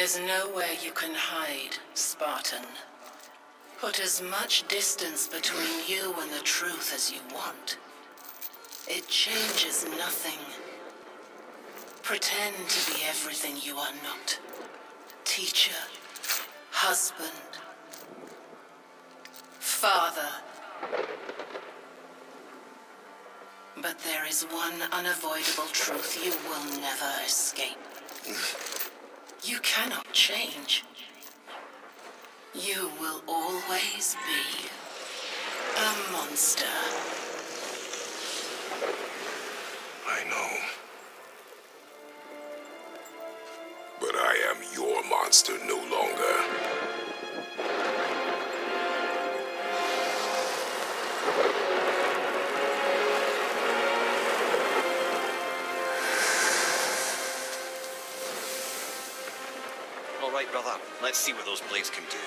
There's nowhere you can hide, Spartan. Put as much distance between you and the truth as you want. It changes nothing. Pretend to be everything you are not. Teacher, husband, father. But there is one unavoidable truth you will never escape. You cannot change. You will always be a monster. I know. But I am your monster no longer. All right, brother. Let's see what those blades can do.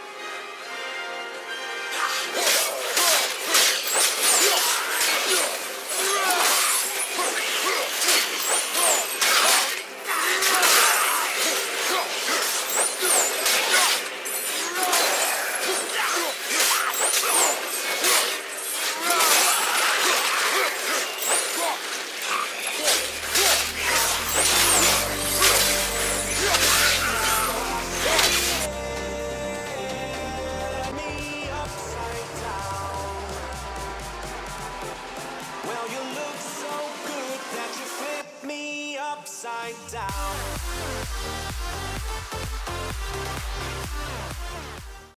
Well, you look so good that you flip me upside down.